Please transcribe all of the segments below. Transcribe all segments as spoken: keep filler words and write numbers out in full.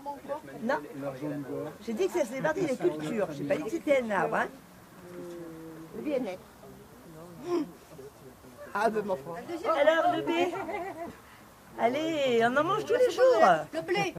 arbre encore? Non. J'ai dit que ça faisait partie des cultures. J'ai pas dit que c'était un arbre. Hein. Le bien-être. Ah, ben mon frère. Alors, le B. Allez, on en mange tous les jours. Le blé.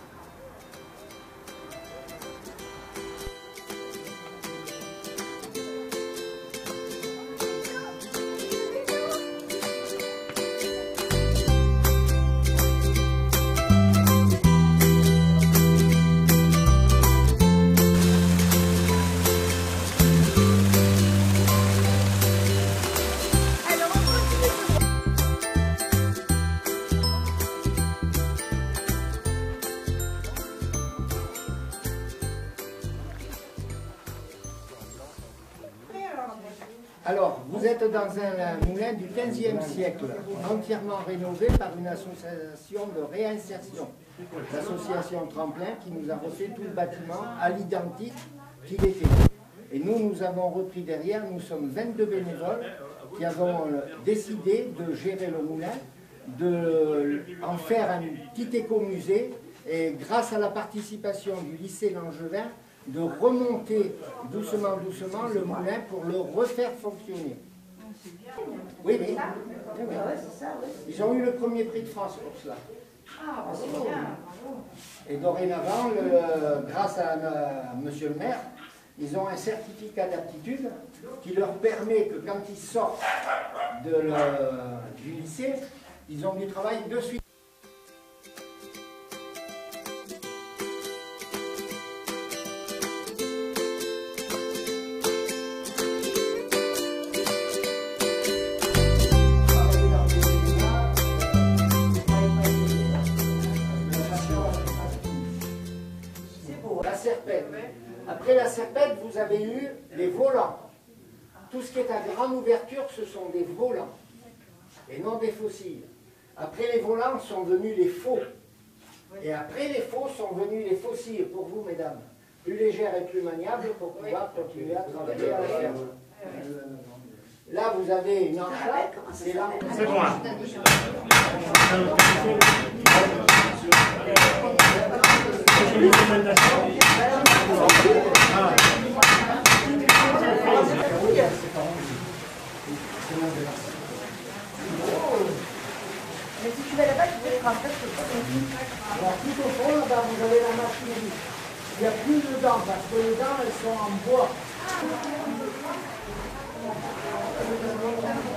Alors, vous êtes dans un moulin du quinzième siècle, entièrement rénové par une association de réinsertion, l'association Tremplin, qui nous a refait tout le bâtiment à l'identique qu'il était. Et nous, nous avons repris derrière, nous sommes vingt-deux bénévoles qui avons décidé de gérer le moulin, de en faire un petit écomusée, et grâce à la participation du lycée Langevin, de remonter doucement, doucement le moulin pour le refaire fonctionner. Oui, oui. Ils ont eu le premier prix de France pour cela. Et dorénavant, le, grâce à, à monsieur le maire, ils ont un certificat d'aptitude qui leur permet que quand ils sortent de le, du lycée, ils ont du travail de suite. Après la serpette, vous avez eu les volants. Tout ce qui est à grande ouverture, ce sont des volants, et non des fossiles. Après les volants sont venus les faux. Et après les faux sont venus les fossiles, pour vous, mesdames. Plus légères et plus maniables pour pouvoir continuer à travailler à la ferme. Là, vous avez une entrée, c'est là. C'est moi. Mais si tu vas là-bas, tu peux les rentrer. Alors tout au fond, là-bas, vous avez la machinerie. Il n'y a plus de dents, parce que les dents, elles sont en bois.